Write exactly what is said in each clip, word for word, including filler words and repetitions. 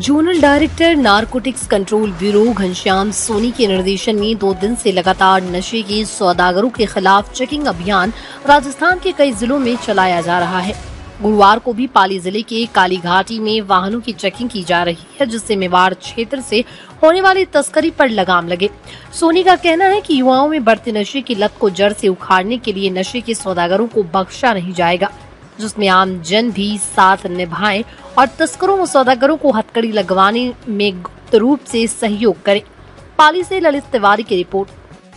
Zonal director narcotics control bureau Ghanshyam Soni के निर्देशन में दो दिन से लगातार नशे के सौदागरों के खिलाफ चेकिंग अभियान राजस्थान के कई जिलों में चलाया जा रहा है। गुरुवार को भी पाली जिले के कालीघाटी में वाहनों की चेकिंग की जा रही है, जिससे मेवाड़ क्षेत्र से होने वाली तस्करी पर लगाम लगे। सोनी का कहना है कि युवाओं में बढ़ते नशे की लत को जड़ से उखाड़ने के लिए नशे के सौदागरों को बख्शा नहीं जाएगा, जिसमें आम जन भी साथ निभाएं और तस्करों व सौदागरों को हथकड़ी लगवाने में गुप्त रूप से सहयोग करें। पाली से ललित तिवारी की रिपोर्ट।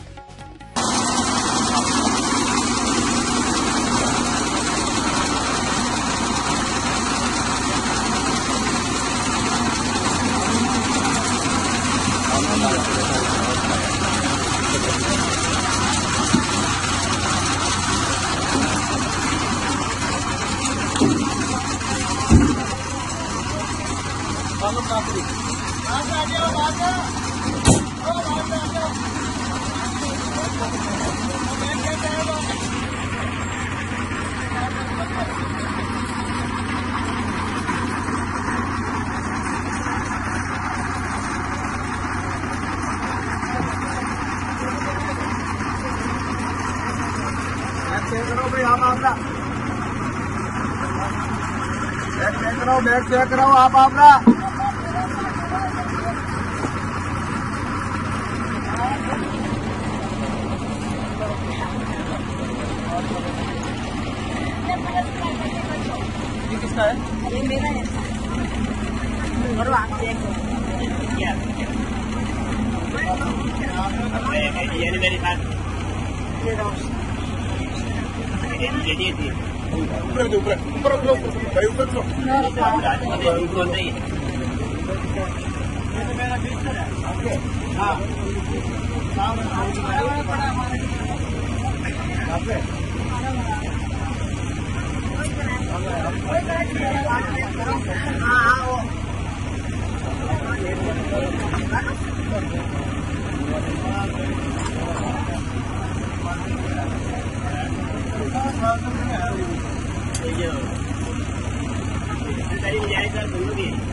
चेक करो भाई, आप आपका बैग चेक करो, बैग चेक करो आप आपका ये किसका है? ये मेरा है। करो आप चेक करो। ये मेरे साथ ये रहो। ये ये ये ऊपर ऊपर ऊपर ऊपर भाई ऊपर चलो। ऊपर नहीं ये तो मेरा फिक्सर है। ओके हां ये